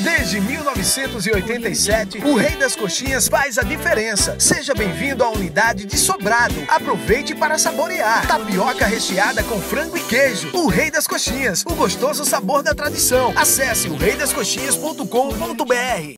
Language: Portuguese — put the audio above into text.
Desde 1987, o Rei das Coxinhas faz a diferença. Seja bem-vindo à unidade de Sobrado. Aproveite para saborear. Tapioca recheada com frango e queijo. O Rei das Coxinhas, o gostoso sabor da tradição. Acesse o reidascoxinhas.com.br.